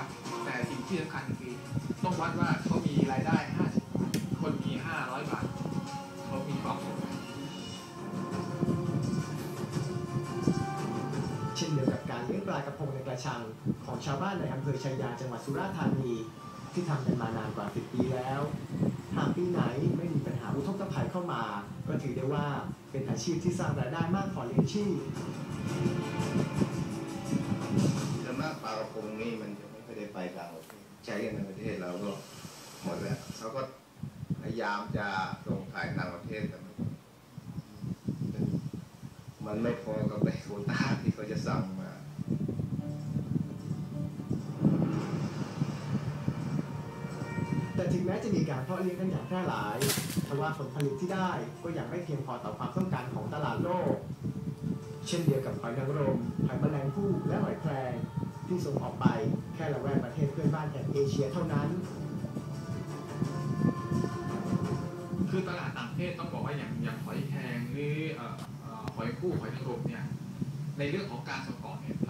นะครับแต่สิ่งที่สำคัญคือต้องวัดว่าเขามีรายได้50 บาทคนมี500 บาทเขามีความสุขเช่นเดียวกับการเลี้ยงปลากระพงในกระชังของชาวบ้านในอำเภอชัยยาจังหวัดสุราษฎร์ธานีที่ทำกันมานานกว่า10 ปีแล้วหากปีไหนไม่มีปัญหาอุทกภัยเข้ามาก็ถือได้ว่าเป็นอาชีพที่สร้างรายได้มากพอเลี้ยงชีพส่วนมากปลากระพงนี่มันจะไม่ได้ไปต่างประเทศใช้กันในประเทศเราก็หมดแล้วเขาก็พยายามจะส่งขายต่างประเทศแต่มันไม่พอกับในโควต้าที่เขาจะสั่งมาแต่ถึงแม้จะมีการเพาะเลี้ยงกันอย่างแพร่หลายทว่าผลผลิตที่ได้ก็ยังไม่เพียงพอต่อความต้องการของตลาดโลกเช่นเดียวกับหอยนางรมหอยแมลงภู่และหอยแครงที่ส่งออกไปแค่ละแวกประเทศเพื่อนบ้านแห่งเอเชียเท่านั้นคือตลาดต่างประเทศต้องบอกว่าอย่างหอยแครงหรือหอยคู่หอยนางรมเนี่ยในเรื่องของการส่งออกเนี่ย